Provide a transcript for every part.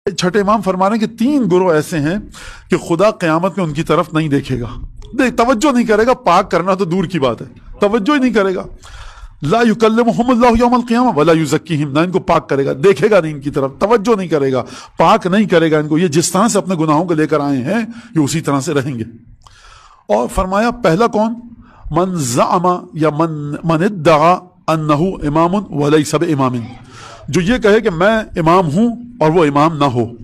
چھٹے امام فرما رہے ہیں کہ 3 گروہ ایسے ہیں کہ خدا قیامت میں ان کی طرف نہیں دیکھے گا، توجہ نہیں کرے گا، پاک کرنا تو دور کی بات ہے، توجہ ہی نہیں کرے گا۔ لا یکلمہم اللہ یوم القیامہ ولا یزکیہم، نہ ان کو پاک کرے گا، دیکھے گا نہیں ان کی طرف، توجہ نہیں کرے گا، پاک نہیں کرے گا ان کو۔ یہ جس طرح سے اپنے گناہوں کو لے کر آئے ہیں یہ اسی طرح سے رہیں گے۔ اور فرمایا پہلا کون؟ من زعم یا من ادعا انہ امام ولیس بامام، جو یہ کہے کہ میں امام ہوں اور وہ امام نہ ہو۔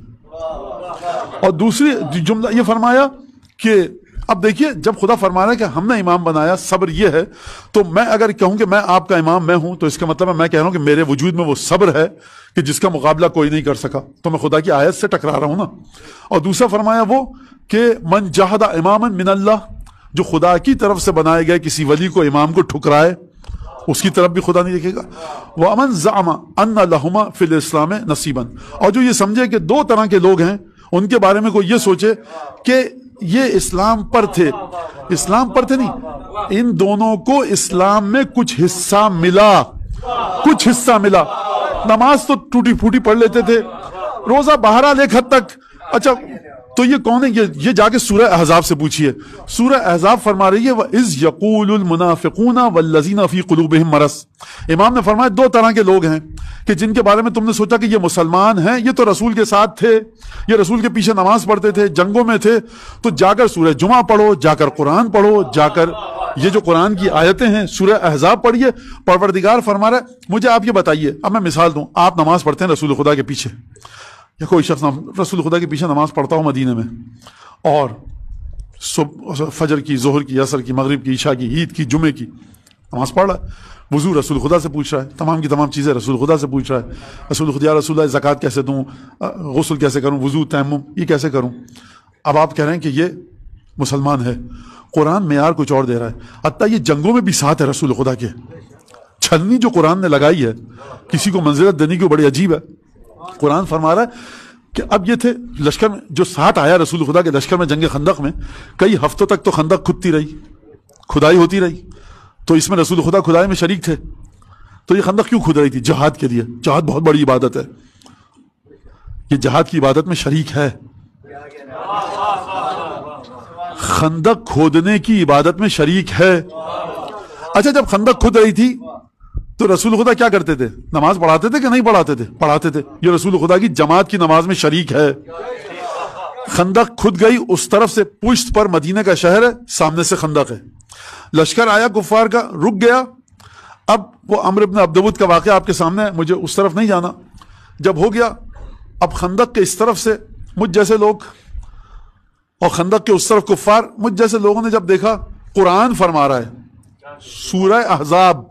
اور دوسری جملہ یہ فرمایا کہ اب دیکھیے جب خدا فرما رہا ہے کہ ہم نے امام بنایا، صبر یہ ہے، تو میں اگر کہوں کہ میں آپ کا امام میں ہوں تو اس کا مطلب ہے میں کہہ رہا ہوں کہ میرے وجود میں وہ صبر ہے کہ جس کا مقابلہ کوئی نہیں کر سکا، تو میں خدا کی آیت سے ٹکرا رہا ہوں نا۔ اور دوسرا فرمایا وہ کہ من جحد اماما من اللہ، جو خدا کی طرف سے بنائے گئے کسی ولی کو، امام کو ٹھکرائے، اس کی طرف بھی خدا نہیں دیکھے گا۔ وَمَنْ زَعَمَ أَنَّ لَهُمَا فِي الْإِسْلَامِ نَصِيبًا، اور جو یہ سمجھے کہ 2 طرح کے لوگ ہیں، ان کے بارے میں کوئی یہ سوچے کہ یہ اسلام پر تھے، اسلام پر تھے نہیں، ان دونوں کو اسلام میں کچھ حصہ ملا، کچھ حصہ ملا۔ نماز تو ٹوٹی پھوٹی پڑھ لیتے تھے، روزہ بہرحال ایک حد تک، اچھا تو یہ کون ہے؟ یہ جا کے سورہ احزاب سے پوچھئے۔ سورہ احزاب فرما رہی ہے وَإِذْ يَقُولُ الْمُنَافِقُونَ وَالَّذِينَ فِي قُلُوبِهِمْ مَرَضٌ، امام نے فرمایا 2 طرح کے لوگ ہیں کہ جن کے بارے میں تم نے سوچا کہ یہ مسلمان ہیں، یہ تو رسول کے ساتھ تھے، یہ رسول کے پیچھے نماز پڑھتے تھے، جنگوں میں تھے، تو جا کر سورہ جمعہ پڑھو، جا کر قرآن پڑھو، جا کر یہ جو قرآن کی آیتیں ہیں سورہ احزاب پڑھیے۔ پروردگار فرما رہا ہے مجھے آپ یہ بتائیے، اب میں مثال دوں، آپ نماز پڑھتے ہیں رسول خدا کے پیچھے، یا کوئی شخص رسول خدا کے پیچھے نماز پڑھتا ہوں مدینے میں، اور فجر کی، ظہر کی، عصر کی، مغرب کی، عشاء کی، عید کی، جمعے کی نماز پڑھ رہا ہے، وضو رسول خدا سے پوچھ رہا ہے، تمام کی تمام چیزیں رسول خدا سے پوچھ رہا ہے، رسول خدا، رسول اللہ زکوٰۃ کیسے دوں، غسل کیسے کروں، وضو، تیمم یہ کیسے کروں۔ اب آپ کہہ رہے ہیں کہ یہ مسلمان ہے، قرآن معیار کچھ اور دے رہا ہے، حتیٰ یہ جنگوں میں بھی ساتھ ہے رسول خدا کے۔ چھلنی جو قرآن نے لگائی ہے کسی کو منزلت دینے کی بڑی عجیب ہے۔ قرآن فرما رہا ہے کہ اب یہ تھے لشکر میں جو ساتھ آیا رسول خدا کے لشکر میں جنگ خندق میں، کئی ہفتوں تک تو خندق کھدتی رہی، کھدائی ہوتی رہی، تو اس میں رسول خدا کھدائی میں شریک تھے۔ تو یہ خندق کیوں کھد رہی تھی؟ جہاد کے لیے۔ جہاد بہت بڑی عبادت ہے، یہ جہاد کی عبادت میں شریک ہے، خندق کھودنے کی عبادت میں شریک ہے۔ اچھا جب خندق کھد رہی تھی تو رسول خدا کیا کرتے تھے؟ نماز پڑھاتے تھے کہ نہیں پڑھاتے تھے؟ پڑھاتے تھے۔ یہ رسول خدا کی جماعت کی نماز میں شریک ہے۔ خندق کھد گئی، اس طرف سے پشت پر مدینہ کا شہر ہے، سامنے سے خندق ہے، لشکر آیا کفار کا، رک گیا۔ اب وہ عمرو بن عبدود کا واقعہ آپ کے سامنے ہے، مجھے اس طرف نہیں جانا۔ جب ہو گیا، اب خندق کے اس طرف سے مجھ جیسے لوگ اور خندق کے اس طرف کفار، مجھ جیسے لوگوں نے جب دیکھا، قرآن فرما رہا ہے سورہ احزاب،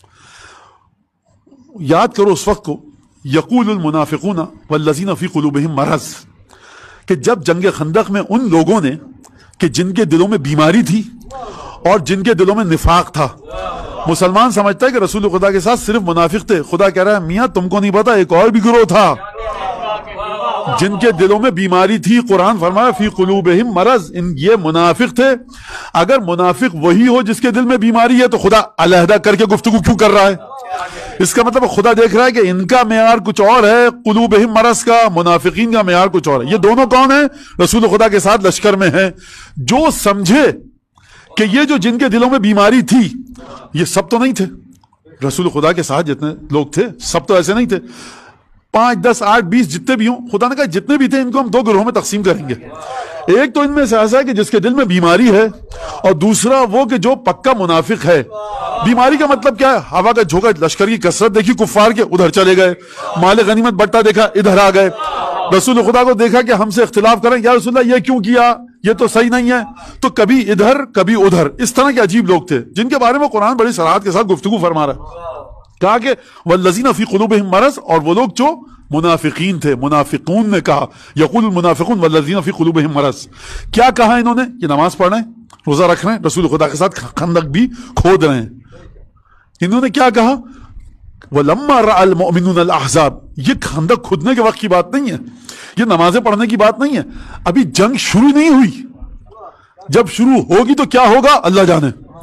یاد کرو اس وقت کو، یقول المنافقون والذین فی قلوبہم مرض، کہ جب جنگ خندق میں ان لوگوں نے کہ جن کے دلوں میں بیماری تھی اور جن کے دلوں میں نفاق تھا، مسلمان سمجھتا ہے کہ رسول خدا کے ساتھ صرف منافق تھے، خدا کہہ رہا ہے میاں تم کو نہیں پتا ایک اور بھی گروہ تھا جن کے دلوں میں بیماری تھی۔ قرآن فرمایا فی قلوبہم مرض، یہ منافق تھے۔ اگر منافق وہی ہو جس کے دل میں بیماری ہے تو خدا علیحدہ کر کے گفتگو کیوں کر رہا ہے؟ اس کا مطلب خدا دیکھ رہا ہے کہ ان کا معیار کچھ اور ہے، قلوبہم مرض کا، منافقین کا معیار کچھ اور ہے۔ یہ دونوں کون ہیں؟ رسول خدا کے ساتھ لشکر میں ہیں۔ جو سمجھے کہ یہ جو جن کے دلوں میں بیماری تھی یہ سب تو نہیں تھے، رسول خدا کے ساتھ جتنے لوگ تھے سب تو ایسے نہیں تھے، 5 10 8 20 جتنے بھی ہوں، خدا نے کہا جتنے بھی تھے ان کو ہم 2 گروہوں میں تقسیم کریں گے۔ ایک تو ان میں سے ایسا ہے کہ جس کے دل میں بیماری ہے، اور دوسرا وہ کہ جو پکا منافق ہے۔ بیماری کا مطلب کیا ہے؟ ہوا کا جھونکا، لشکر کی کثرت دیکھی کفار کے، ادھر چلے گئے، مال غنیمت بٹا دیکھا، ادھر آ گئے، رسول خدا کو دیکھا کہ ہم سے اختلاف کریں، یا رسول اللہ یہ کیوں کیا، یہ تو صحیح نہیں ہے، تو کبھی ادھر کبھی ادھر، اس طرح کے عجیب لوگ تھے جن کے بارے میں قرآن بڑی صراحت کے ساتھ گفتگو فرما رہا ہے۔ کہا کہ والذین فی قلوبہم مرض، اور وہ لوگ جو منافقین تھے، منافقون نے کہا یقول المنافقون والذین فی قلوبہم مرض۔ کیا کہا انہوں نے؟ کہ نماز پڑھ رہے ہیں، روزہ رکھ رہے ہیں، رسول خدا کے ساتھ خندق بھی کھود رہے ہیں۔ انہوں نے کیا کہا؟ وَلَمَّا رَأَى الْمُؤْمِنُونَ الْأَحْزَابَ، یہ خندق کھودنے کے وقت کی بات نہیں ہے، یہ نمازیں پڑھنے کی بات نہیں ہے، ابھی جنگ شروع نہیں ہوئی، جب شروع ہوگی تو کیا ہوگا اللہ جانے۔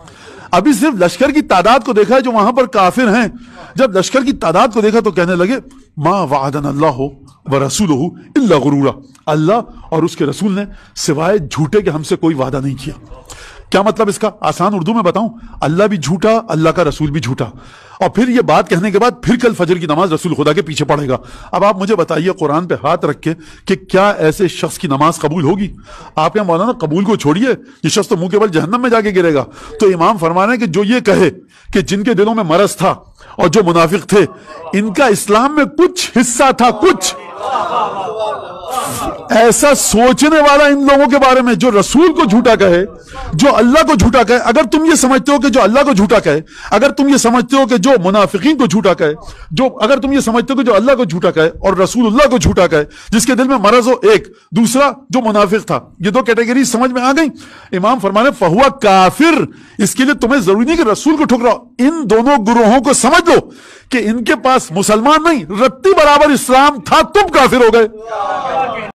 ابھی صرف لشکر کی تعداد کو دیکھا ہے جو وہاں پر کافر ہیں. جب لشکر کی تعداد کو دیکھا تو کہنے لگے ما وعدنا اللہ ورسولہ الا غرورا, اللہ اور اس کے رسول نے سوائے جھوٹے کہ ہم سے کوئی وعدہ نہیں کیا. کیا مطلب اس کا؟ آسان اردو میں بتاؤں, اللہ بھی جھوٹا, اللہ کا رسول بھی جھوٹا. اور پھر یہ بات کہنے کے بعد پھر کل فجر کی نماز رسول خدا کے پیچھے پڑھے گا. اب آپ مجھے بتائیے قرآن پہ ہاتھ رکھ کے کہ کیا ایسے شخص کی نماز قبول ہوگی؟ آپ یا مولانا قبول کو چھوڑیے, یہ شخص تو منہ کے بل جہنم میں جا کے گرے گا. تو امام فرمانے کہ جو یہ کہے کہ جن کے دلوں میں مرض تھا اور جو منافق تھے ان کا اسلام میں کچھ حصہ تھا, کچھ ایسا سوچنے والا ان لوگوں کے بارے میں جو رسول کو جھوٹا کہے, جو اللہ کو جھوٹا کہے. اگر تم یہ سمجھتے ہو کہ جو اللہ کو جھوٹا کہے, اگر تم یہ سمجھتے ہو کہ جو منافقین کو جھوٹا کہے, اگر تم یہ سمجھتے ہو کہ جو اللہ کو جھوٹا کہے اور رسول اللہ کو جھوٹا کہے, جس کے دل میں مرض ہو ایک, دوسرا جو منافق تھا, یہ دو کیٹیگری سمجھ میں آ گئی. امام فرمانے فہوا کافر, اس کے لیے تمہیں ضروری نہیں کہ رسول کو ٹھکراؤ, ان دونوں گروہوں کو سمجھ لو کہ ان کے پاس مسلمان نہیں رتی برابر اسلام تھا, تم کافر ہو گئے.